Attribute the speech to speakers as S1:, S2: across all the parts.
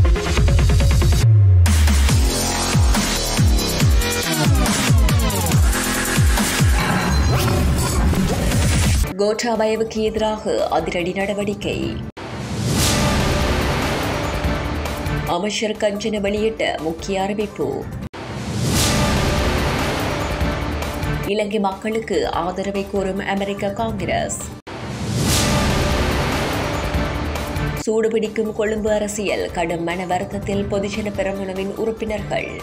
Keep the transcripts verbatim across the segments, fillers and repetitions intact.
S1: கோட்டாபயவுக்கு எதிராக அதிரடி நடவடிக்கை. அமைச்சர் கஞ்சன வெளியிட்ட முக்கிய அறிவிப்பு. இலங்கை மக்களுக்கு ஆதரவை கோரும் அமெரிக்க காங்கிரஸ். சூடுபிடிக்கும் கொழும்பு அரசியல், கடும் மன வருத்தத்தில் பொதுஜன பெரமுனவின் உறுப்பினர்கள்.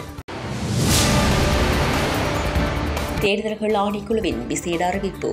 S1: தேர்தல்கள் ஆணைக்குழுவின் விசேட அறிவிப்பு.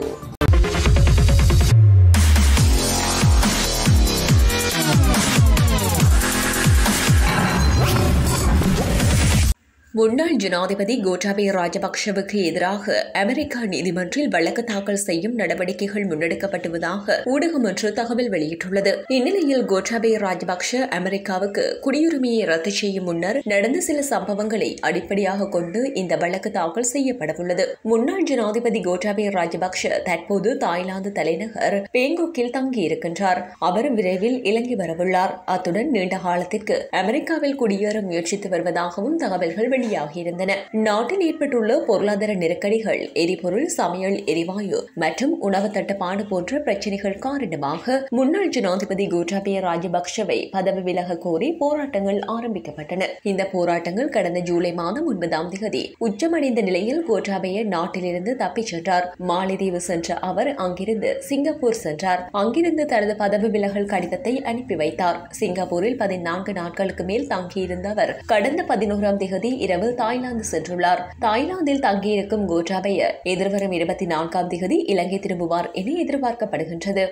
S1: முன்னாள் ஜனாதிபதி கோட்டாபய ராஜபக்ஷவுக்கு எதிராக அமெரிக்கா நீதிமன்றில் வழக்கு தாக்கல் செய்யும் நடவடிக்கைகள் முன்னெடுக்கப்பட்டுள்ளதாக ஊடகம் ஒன்று தகவல் வெளியிட்டுள்ளது. இந்நிலையில் கோட்டாபய ராஜபக்ஷ அமெரிக்காவுக்கு குடியுரிமையை ரத்து செய்யும் முன்னர் நடந்த சில சம்பவங்களை அடிப்படையாக கொண்டு இந்த வழக்கு தாக்கல் செய்யப்படவுள்ளது. முன்னாள் ஜனாதிபதி கோட்டாபய ராஜபக்ஷ தற்போது தாய்லாந்து தலைநகர் பேங்கோக்கில் தங்கியிருக்கின்றார். அவர் விரைவில் இலங்கை வரவுள்ளார். அத்துடன் நீண்ட காலத்திற்கு அமெரிக்காவில் குடியேற முயற்சித்து வருவதாகவும் தகவல்கள் வெளியாகியிருந்தன. நாட்டில் ஏற்பட்டுள்ள பொருளாதார நெருக்கடிகள், எரிபொருள், சமையல் எரிவாயு மற்றும் உணவு தட்டுப்பாடு போன்ற பிரச்சினைகள் காரணமாக முன்னாள் ஜனாதிபதி கோட்டாபய ராஜபக்ஷவை பதவி விலக கோரி போராட்டங்கள் ஆரம்பிக்கப்பட்டன. இந்த போராட்டங்கள் கடந்த ஜூலை மாதம் ஒன்பதாம் தேதி உச்சமடைந்த நிலையில் கோட்டாபய நாட்டிலிருந்து தப்பிச் சென்றார். மாலைதீவு சென்ற அவர் அங்கிருந்து சிங்கப்பூர் சென்றார். அங்கிருந்து தனது பதவி விலகல் கடிதத்தை அனுப்பி வைத்தார். சிங்கப்பூரில் பதினான்கு நாட்களுக்கு மேல் தங்கியிருந்த அவர் கடந்த பதினோராம் தேதி இரவு தாய்லாந்து சென்றுள்ளார். தாய்லாந்தில் தங்கியிருக்கும் கோட்டாபய எதிர்வரும் இருபத்தி நான்காம் தேதி இலங்கை திரும்புவார் என எதிர்பார்க்கப்படுகின்றது.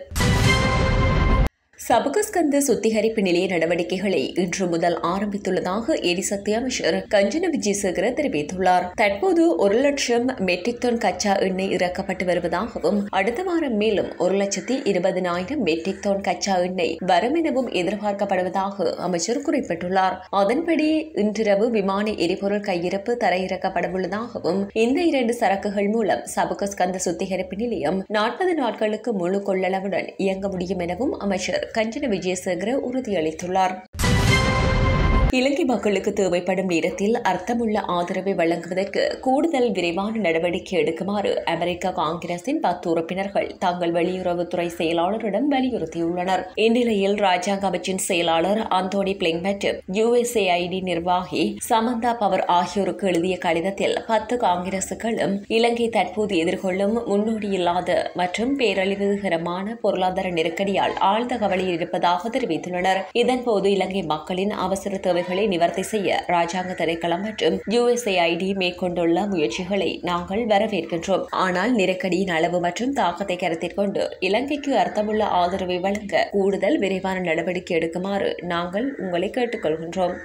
S1: சபுகஸ்கந்த சுத்திகரிப்பு நிலைய நடவடிக்கைகளை இன்று முதல் ஆரம்பித்துள்ளதாக எரிசக்தி அமைச்சர் கஞ்சன விஜயசேகர தெரிவித்துள்ளார். தற்போது ஒரு லட்சம் மெட்ரிக் டன் கச்சா எண்ணெய் இறக்கப்பட்டு வருவதாகவும் அடுத்த வாரம் மேலும் ஒரு லட்சத்தி இருபதினாயிரம் மெட்ரிக் டன் கச்சா எண்ணெய் வரும் எனவும் எதிர்பார்க்கப்படுவதாக அமைச்சர் குறிப்பிட்டுள்ளார். அதன்படி இன்றிரவு விமான எரிபொருள் கையிருப்பு தரையிறக்கப்படவுள்ளதாகவும் இந்த இரண்டு சரக்குகள் மூலம் சபுகஸ்கந்த சுத்திகரிப்பு நிலையம் நாற்பது நாட்களுக்கு முழு கொள்ளளவுடன் இயங்க முடியும் எனவும் அமைச்சர் கஞ்சன விஜயசேகர உறுதியளித்துள்ளார். இலங்கை மக்களுக்கு தேவைப்படும் நேரத்தில் அர்த்தமுள்ள ஆதரவை வழங்குவதற்கு கூடுதல் விரைவான நடவடிக்கை எடுக்குமாறு அமெரிக்க காங்கிரசின் பத்து உறுப்பினர்கள் தங்கள் வெளியுறவுத்துறை செயலாளரிடம் வலியுறுத்தியுள்ளனர். இந்நிலையில் ராஜாங்க அமைச்சின் செயலாளர் அந்தோனி பிளிங் மற்றும் யுஎஸ்ஏஐடி நிர்வாகி சமந்தா பவர் ஆகியோருக்கு எழுதிய கடிதத்தில் பத்து காங்கிரசுகளும் இலங்கை தற்போது எதிர்கொள்ளும் முன்னோடியில்லாத மற்றும் பேரழிவுகரமான பொருளாதார நெருக்கடியால் ஆழ்ந்த கவலையில் இருப்பதாக தெரிவித்துள்ளனர். இதன்போது இலங்கை மக்களின் அவசர தேவை நிவர்த்தி செய்ய ராஜாங்க திணைக்களம் மற்றும் யுஎஸ்ஏஐடி மேற்கொண்டுள்ள முயற்சிகளை நாங்கள் வரவேற்கின்றோம். ஆனால் நெருக்கடியின் அளவு மற்றும் தாக்கத்தை கருத்தில் கொண்டு இலங்கைக்கு அர்த்தமுள்ள ஆதரவை வழங்க கூடுதல் விரைவான நடவடிக்கை எடுக்குமாறு நாங்கள் உங்களை கேட்டுக்கொள்கின்றோம்.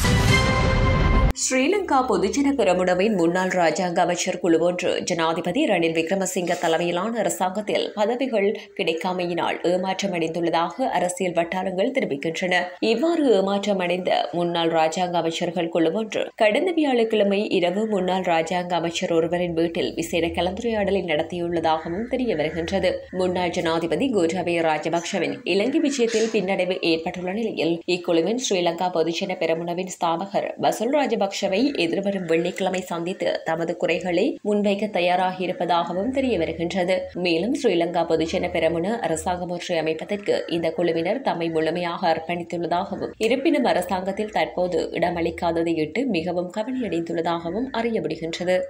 S1: ஸ்ரீலங்கா பொதுஜன பெரமுனவின் முன்னாள் ராஜாங்க அமைச்சர் குழு ஒன்று ஜனாதிபதி ரணில் விக்ரமசிங்க தலைமையிலான அரசாங்கத்தில் பதவிகள் கிடைக்காமையினால் ஏமாற்றமடைந்துள்ளதாக அரசியல் வட்டாரங்கள் தெரிவிக்கின்றன. இவ்வாறு ஏமாற்றமடைந்த முன்னாள் ராஜாங்க அமைச்சர்கள் குழு ஒன்று கடந்த வியாழக்கிழமை இரவு முன்னாள் ராஜாங்க அமைச்சர் ஒருவரின் வீட்டில் விசேட கலந்துரையாடலை நடத்தியுள்ளதாகவும் தெரிய வருகின்றது. முன்னாள் ஜனாதிபதி கோட்டாபய ராஜபக்ஷவின் இலங்கை விஜயத்தில் பின்னடைவு ஏற்பட்டுள்ள நிலையில் இக்குழுவின் ஸ்ரீலங்கா பொதுஜன பெரமுனவின் ஸ்தாபகர் பசுல் ராஜபக்ஷ ராஜபக்ஷவை எதிர்வரும் வெள்ளிக்கிழமை சந்தித்து தமது குறைகளை முன்வைக்க தயாராகியிருப்பதாகவும் தெரிய வருகின்றது. மேலும் ஸ்ரீலங்கா பொதுஜன பெரமுன அரசாங்கம் ஒன்றை அமைப்பதற்கு இந்த குழுவினர் தம்மை முழுமையாக அர்ப்பணித்துள்ளதாகவும் இருப்பினும் அரசாங்கத்தில் தற்போது இடமளிக்காததையிட்டு மிகவும் கவலையடைந்துள்ளதாகவும் அறிய முடிகின்றது.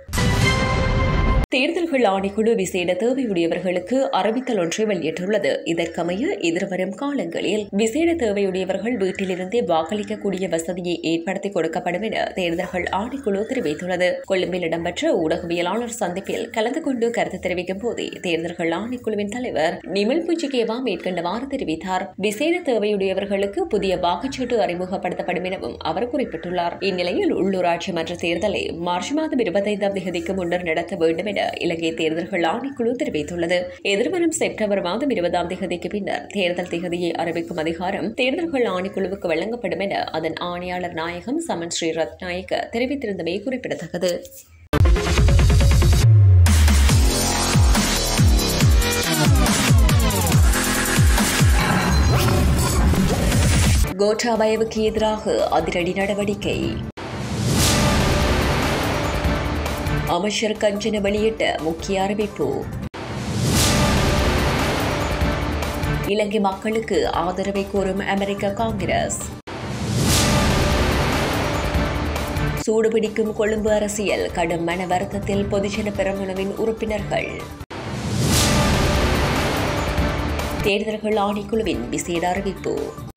S1: தேர்தல்கள் ஆணைக்குழு விசேட தேவையுடையவர்களுக்கு அறிவித்தல் ஒன்றை வெளியிட்டுள்ளது. இதற்கமைய எதிர்வரும் காலங்களில் விசேட தேவையுடையவர்கள் வீட்டிலிருந்தே வாக்களிக்கக்கூடிய வசதியை ஏற்படுத்தி கொடுக்கப்படும் என தேர்தல்கள் ஆணைக்குழு தெரிவித்துள்ளது. கொழும்பில் இடம்பெற்ற ஊடகவியலாளர் சந்திப்பில் கலந்து கொண்டு கருத்து தெரிவிக்கும் போதே தேர்தல்கள் ஆணைக்குழுவின் தலைவர் நிமல் புஜிகேவா மேற்கண்டவாறு தெரிவித்தார். விசேட தேவையுடையவர்களுக்கு புதிய வாக்குச்சீட்டு அறிமுகப்படுத்தப்படும் எனவும் அவர் குறிப்பிட்டுள்ளார். இந்நிலையில் உள்ளூராட்சி மன்ற தேர்தலை மார்ச் மாதம் இருபத்தைந்தாம் தேதிக்கு முன்னர் நடத்த வேண்டும் என இலங்கை தேர்தல்கள் ஆணைக்குழு தெரிவித்துள்ளது. எதிர்வரும் செப்டம்பர் மாதம் இருபதாம் தேதிக்கு பின்னர் தேர்தல் தேதியை அறிவிக்கும் அதிகாரம் தேர்தல்கள் ஆணைக்குழுவுக்கு வழங்கப்படும் என அதன் ஆணையாளர் நாயகம் சமன் ஸ்ரீ ரத்நாயக்க தெரிவித்திருந்தமை குறிப்பிடத்தக்கது. கோட்டாபயவுக்கு எதிராக அதிரடி நடவடிக்கை. அமைச்சர் கஞ்சன வெளியிட்ட முக்கிய அறிவிப்பு. இலங்கை மக்களுக்கு ஆதரவை கோரும் அமெரிக்க காங்கிரஸ். சூடுபிடிக்கும் கொழும்பு அரசியல், கடும் மன வருத்தத்தில் பொதுஜன பெரமுனவின் உறுப்பினர்கள். தேர்தல்கள் ஆணைக்குழுவின் விசேட அறிவிப்பு.